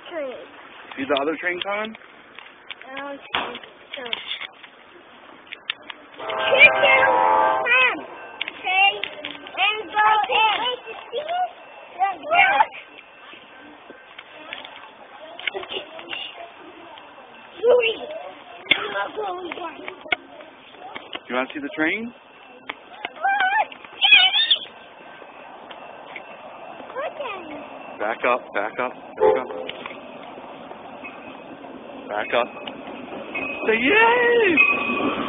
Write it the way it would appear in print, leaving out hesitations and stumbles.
train. See the other train coming? Okay. So. Sit down, Mom. Okay. And go in. Wait, you see it? Look. Louie. You want to see the train? Back up, back up, back up. Back up. Say yay!